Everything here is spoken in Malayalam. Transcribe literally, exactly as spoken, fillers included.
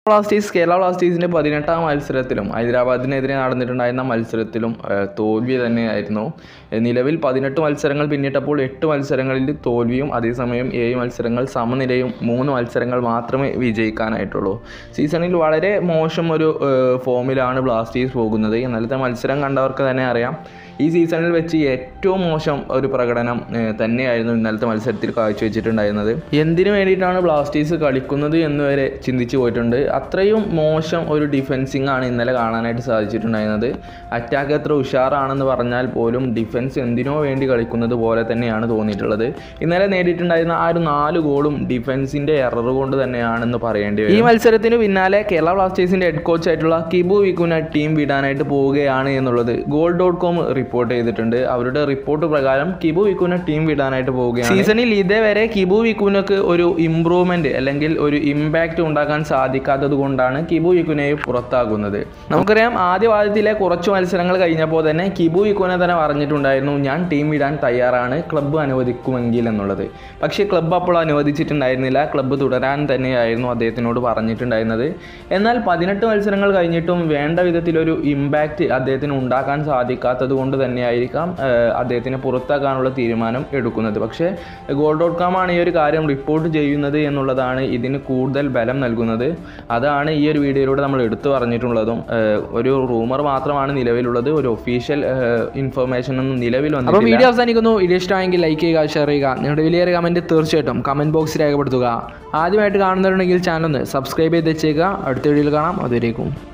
ബ്ലാസ്റ്റേഴ്സ് കേരള ബ്ലാസ്റ്റേഴ്സിൻ്റെ പതിനെട്ടാം മത്സരത്തിലും ഹൈദരാബാദിനെതിരെ നടന്നിട്ടുണ്ടായിരുന്ന മത്സരത്തിലും തോൽവി തന്നെയായിരുന്നു. നിലവിൽ പതിനെട്ട് മത്സരങ്ങൾ പിന്നിട്ടപ്പോൾ എട്ട് മത്സരങ്ങളിൽ തോൽവിയും അതേസമയം ഏഴ് മത്സരങ്ങൾ സമനിലയും മൂന്ന് മത്സരങ്ങൾ മാത്രമേ വിജയിക്കാനായിട്ടുള്ളൂ. സീസണിൽ വളരെ മോശം ഒരു ഫോമിലാണ് ബ്ലാസ്റ്റേഴ്സ് പോകുന്നത്. ഇന്നലത്തെ മത്സരം കണ്ടവർക്ക് തന്നെ അറിയാം, ഈ സീസണിൽ വെച്ച് ഏറ്റവും മോശം ഒരു പ്രകടനം തന്നെയായിരുന്നു ഇന്നലത്തെ മത്സരത്തിൽ കാഴ്ചവെച്ചിട്ടുണ്ടായിരുന്നത്. എന്തിനു വേണ്ടിയിട്ടാണ് ബ്ലാസ്റ്റേഴ്സ് കളിക്കുന്നത് എന്ന് വരെ ചിന്തിച്ചു പോയിട്ടുണ്ട്. അത്രയും മോശം ഒരു ഡിഫെൻസിങ് ആണ് ഇന്നലെ കാണാനായിട്ട് സാധിച്ചിട്ടുണ്ടായിരുന്നത്. അറ്റാക്ക് എത്ര ഉഷാറാണെന്ന് പറഞ്ഞാൽ പോലും ഡിഫെൻസ് എന്തിനോ വേണ്ടി കളിക്കുന്നത് പോലെ തന്നെയാണ് തോന്നിയിട്ടുള്ളത്. ഇന്നലെ നേടിയിട്ടുണ്ടായിരുന്ന ആ ഒരു നാല് ഗോളും ഡിഫെൻസിൻ്റെ എറർ കൊണ്ട് തന്നെയാണെന്ന് പറയേണ്ടി വരും. ഈ മത്സരത്തിന് പിന്നാലെ കേരള ബ്ലാസ്റ്റേഴ്സിൻ്റെ ഹെഡ് കോച്ച് ആയിട്ടുള്ള കിബു ടീം വിടാനായിട്ട് പോവുകയാണ് എന്നുള്ളത് ഗോൾ ഡോട്ട് കോം റിപ്പോർട്ട് ചെയ്തിട്ടുണ്ട്. അവരുടെ റിപ്പോർട്ട് പ്രകാരം കിബു വിക്കുന ടീം വിടാനായിട്ട് പോവുകയാണ്. സീസണിൽ ഇതേവരെ കിബു വിക്കുനക്ക് ഒരു ഇംപ്രൂവ്മെന്റ് അല്ലെങ്കിൽ ഒരു ഇമ്പാക്റ്റ് ഉണ്ടാക്കാൻ സാധിക്കാത്തത് കൊണ്ടാണ് കിബു വിക്കുനയെ പുറത്താകുന്നത്. നമുക്കറിയാം, ആദ്യ വാദത്തിലെ കുറച്ച് മത്സരങ്ങൾ കഴിഞ്ഞപ്പോൾ തന്നെ കിബു വിക്കുന തന്നെ പറഞ്ഞിട്ടുണ്ടായിരുന്നു, ഞാൻ ടീം വിടാൻ തയ്യാറാണ്, ക്ലബ്ബ് അനുവദിക്കുമെങ്കിൽ എന്നുള്ളത്. പക്ഷേ ക്ലബ്ബ് അപ്പോൾ അനുവദിച്ചിട്ടുണ്ടായിരുന്നില്ല. ക്ലബ്ബ് തുടരാൻ തന്നെയായിരുന്നു അദ്ദേഹത്തിനോട് പറഞ്ഞിട്ടുണ്ടായിരുന്നത്. എന്നാൽ പതിനെട്ട് മത്സരങ്ങൾ കഴിഞ്ഞിട്ടും വേണ്ട വിധത്തിലൊരു ഇമ്പാക്റ്റ് അദ്ദേഹത്തിന് ഉണ്ടാക്കാൻ സാധിക്കാത്തത് കൊണ്ട് തന്നെയായിരിക്കാം അദ്ദേഹത്തിനെ പുറത്താക്കാനുള്ള തീരുമാനം എടുക്കുന്നത്. പക്ഷേ ഗോൾ ഡോട്ട് കോം ആണ് ഈ ഒരു കാര്യം റിപ്പോർട്ട് ചെയ്യുന്നത് എന്നുള്ളതാണ് ഇതിന് കൂടുതൽ ബലം നൽകുന്നത്. അതാണ് ഈ ഒരു വീഡിയോയിലൂടെ നമ്മൾ എടുത്തു പറഞ്ഞിട്ടുള്ളതും. ഒരു റൂമർ മാത്രമാണ് നിലവിലുള്ളത്, ഒരു ഒഫീഷ്യൽ ഇൻഫർമേഷൻ ഒന്നും നിലവിൽ വന്നിട്ടില്ല. അപ്പോൾ വീഡിയോ അവസാനിക്കുന്നു. വീഡിയോ ഇഷ്ടമായെങ്കിൽ ലൈക്ക് ചെയ്യുക, ഷെയർ ചെയ്യുക, നിങ്ങളുടെ വലിയൊരു കമൻറ്റ് തീർച്ചയായിട്ടും കമൻറ്റ് ബോക്സിൽ രേഖപ്പെടുത്തുക. ആദ്യമായിട്ട് കാണുന്നവരുണ്ടെങ്കിൽ ചാനൽ ഒന്ന് സബ്സ്ക്രൈബ് ചെയ്ത് വെച്ചേക്കുക. അടുത്ത വീഡിയോയിൽ കാണാം. അതുവരേക്കും.